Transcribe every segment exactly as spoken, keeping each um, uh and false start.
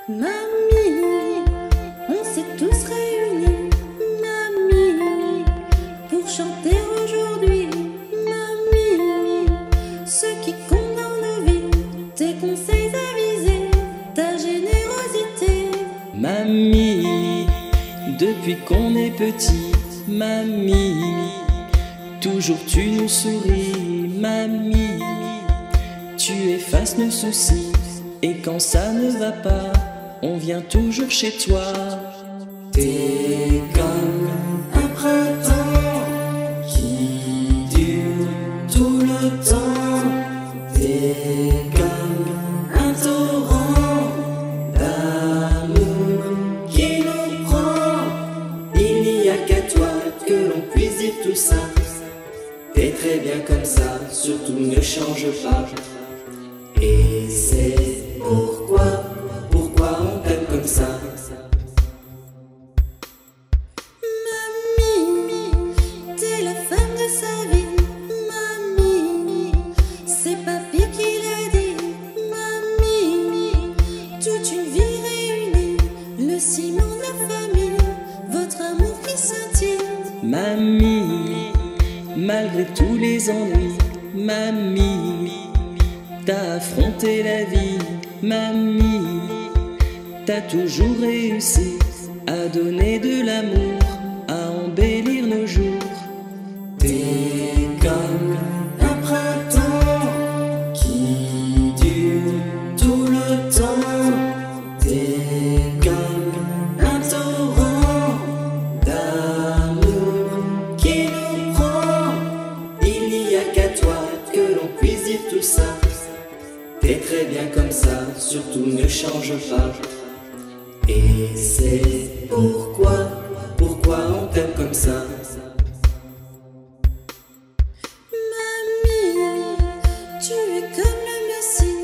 Mamie, on s'est tous réunis, mamie, pour chanter aujourd'hui, mamie, ce qui compte dans nos vies, tes conseils avisés, ta générosité. Mamie, depuis qu'on est petit, mamie, toujours tu nous souris, mamie, tu effaces nos soucis, et quand ça ne va pas, on vient toujours chez toi. T'es comme un printemps qui dure tout le temps. T'es comme un torrent d'amour qui nous prend. Il n'y a qu'à toi que l'on puisse dire tout ça. T'es très bien comme ça, surtout ne change pas. Et c'est pourquoi, pourquoi on t'aime comme ça. Mamie, t'es la femme de sa vie, mamie, c'est papy qui l'a dit, mamie, toute une vie réunie, le ciment de la famille, votre amour qui scintille. Mamie, malgré tous les ennuis, mamie, t'as affronté la vie, mamie, t'as toujours réussi à donner de l'amour, à embellir nos jours. T'es comme un printemps qui dure tout le temps. T'es comme un torrent d'amour qui nous prend. Il n'y a qu'à toi que l'on puisse dire tout ça. T'es très bien comme ça, surtout ne change pas. Et c'est pourquoi, pourquoi on t'aime comme ça. Mamie, tu es comme le Messie,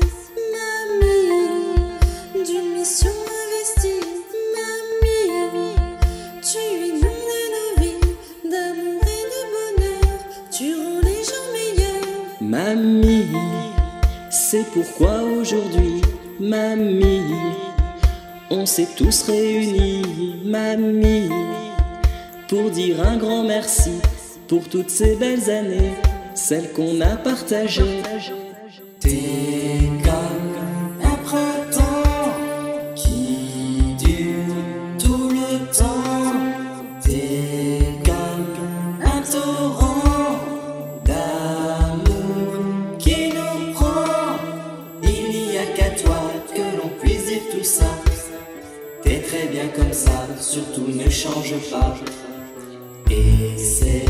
mamie, d'une mission investie, mamie, tu inondes nos vies d'amour et de bonheur, tu rends les gens meilleurs. Mamie, c'est pourquoi aujourd'hui, mamie, on s'est tous réunis, mamie, pour dire un grand merci pour toutes ces belles années, celles qu'on a partagées. T'es comme un printemps qui dure tout le temps. T'es comme un torrent d'amour qui nous prend. Il n'y a qu'à toi que l'on puisse dire tout ça. T'es très bien comme ça, surtout ne change pas. Et c'est